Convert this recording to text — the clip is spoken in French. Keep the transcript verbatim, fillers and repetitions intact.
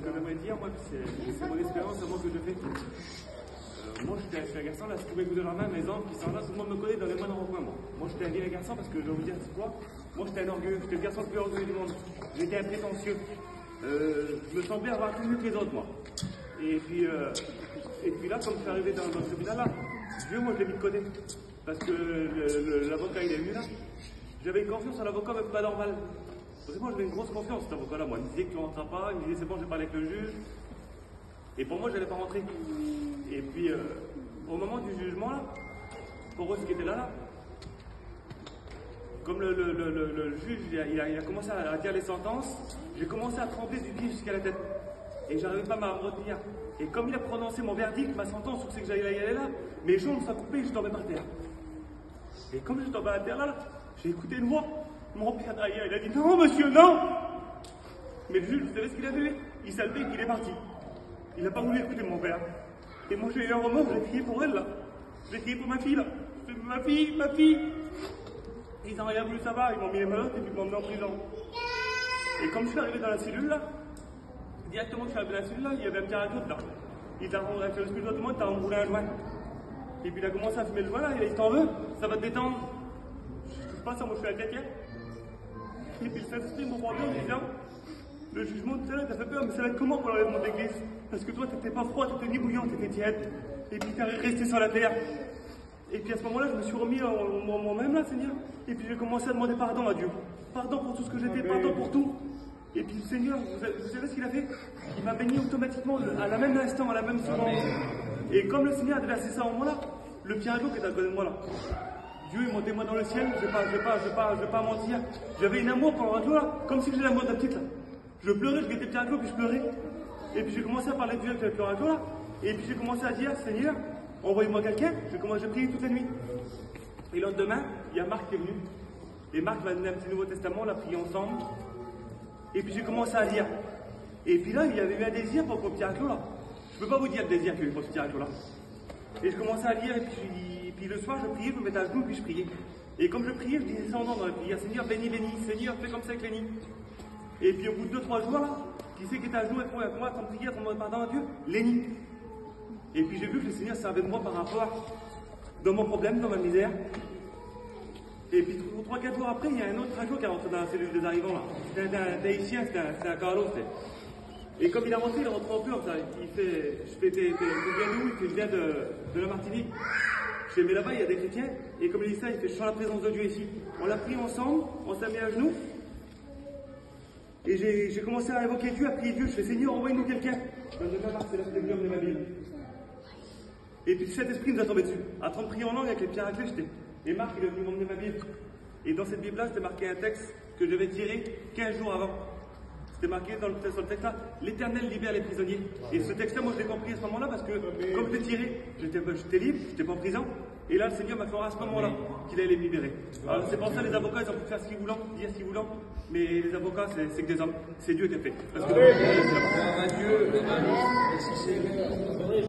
que j'aimerais dire, moi, c'est mon expérience, c'est moi que je fais. Euh, moi, j'étais un garçon, là, si vous pouvez vous donner la main, mes oncles qui sont là, tout le monde me connaît dans les moindres recoins, moi. Moi, j'étais un vieux garçon parce que je vais vous dire, c'est quoi? Moi, j'étais un orgueilleux, j'étais le garçon le plus orgueilleux du monde. J'étais un prétentieux. Euh, je me semblais avoir tout mieux que les autres, moi. Et puis, euh, et puis là, comme je suis arrivé dans, dans ce tribunal-là, Dieu, moi, je l'ai mis de côté. Parce que l'avocat, il est venu là. J'avais une confiance en l'avocat, mais pas normal. Parce que moi, j'avais une grosse confiance, cet avocat-là. Moi, il me disait que tu ne rentreras pas, il me disait c'est bon, j'ai parlé avec le juge. Et pour moi, je n'allais pas rentrer. Et puis, euh, au moment du jugement, là, pour eux, ce qui était là, là, comme le, le, le, le, le juge, il a, il, a, il a commencé à dire les sentences, j'ai commencé à trembler du pied jusqu'à la tête. Et j'arrivais pas à me retenir. Et comme il a prononcé mon verdict, ma sentence, où c'est que j'allais y aller là, mes jambes sont coupées et je tombais par terre. Et comme je tombais à terre là, là j'ai écouté une voix. Mon père derrière, il a dit non, monsieur, non! Mais le juge, vous savez ce qu'il a fait? Il s'est levé et qu'il est parti. Il n'a pas voulu écouter mon père. Et moi, j'ai eu un remords, j'ai crié pour elle là. J'ai crié pour ma fille là. J'ai fait, ma fille, ma fille! Ils n'ont rien voulu savoir, ils m'ont mis les menottes et puis ils m'ont emmené en prison. Et comme je suis arrivé dans la cellule là, directement que je suis arrivé dans la cellule là, il y avait un petit raconte là. Il t'a fait excuse-moi tout le monde, t'as enroulé un joint. Et puis il a commencé à fumer le joint là, il a dit t'en veux? Ça va te détendre. Je touche pas ça, moi je suis un chrétien. Et puis le Saint-Esprit m'a rendu en disant, le jugement tout à l'heure, t'as fait peur, mais ça va être comment pour l'enlèvement de l'église? Parce que toi t'étais pas froid, t'étais ni bouillant, t'étais tiède. Et puis t'es resté sur la terre. Et puis à ce moment-là, je me suis remis en moi-même là, Seigneur. Et puis j'ai commencé à demander pardon à Dieu. Pardon pour tout ce que j'étais, pardon pour tout. Et puis le Seigneur, vous, vous savez ce qu'il a fait? Il m'a béni automatiquement à la même instant, à la même seconde. Et comme le Seigneur a déversé ça en moi là, le pierre d'eau qui est à côté de moi là, Dieu est monté moi dans le ciel, je vais pas, je vais pas, je vais pas, je vais pas mentir. J'avais une amour pour un là, comme si j'avais l'amour de la petite là. Je pleurais, je guettais pierre d'eau, puis je pleurais. Et puis j'ai commencé à parler de Dieu avec le rajo là. Et puis j'ai commencé à dire, Seigneur, envoyez-moi quelqu'un. J'ai commencé à prier toute la nuit. Et le lendemain, il y a Marc qui est venu. Et Marc m'a donné un petit Nouveau Testament, on l'a prié ensemble. Et puis j'ai commencé à lire. Et puis là, il y avait eu un désir pour ce petit rajo là. Je peux pas vous dire le désir qu'il y a eu pour ce petit rajo là. Et je commençais à lire, et puis, et puis le soir, je priais, je me mettais à genoux, puis je priais. Et comme je priais, je disais descendant dans la prière, Seigneur, bénis, bénis, Seigneur, fais comme ça avec Lénie. Et puis au bout de deux, trois jours, là, qui c'est qui était à genoux avec moi, en prière, en demandant pardon à Dieu? Lénie. Et puis j'ai vu que le Seigneur servait de moi par rapport dans mon problème, dans ma misère. Et puis trois, quatre jours après, il y a un autre rajo qui est rentré dans la cellule des arrivants, là. C'était un haïtien, c'était un, un Carlos, c'était. Et comme il est rentré, il est rentré en pleurs, ça. Il fait, je fais, t'es bien d'où? Il fait, je viens de, de la Martinique. Je fais, mais là-bas, il y a des chrétiens. Et comme il dit ça, il fait, je sens la présence de Dieu ici. On l'a pris ensemble, on s'est mis à genoux. Et j'ai commencé à évoquer Dieu, à prier Dieu. Je fais, Seigneur, envoie-nous quelqu'un. Le demain, c'est la fête de ma Bible. Et puis cet esprit nous a tombé dessus. À trente prières en langue avec les pierres à clé, j'étais. Et Marc, il est venu m'emmener ma Bible. Et dans cette Bible-là, c'était marqué un texte que je devais tirer quinze jours avant. C'était marqué dans le, sur le texte là, l'Éternel libère les prisonniers. Et ce texte-là, moi je l'ai compris à ce moment-là parce que comme je l'ai tiré, j'étais libre, j'étais pas en prison. Et là, le Seigneur m'a fait voir à ce moment-là qu'il allait me libérer. Alors c'est pour ça que les avocats, ils ont pu faire ce qu'ils voulaient, dire ce qu'ils voulaient. Mais les avocats, c'est que des hommes. C'est Dieu qui a fait. Parce que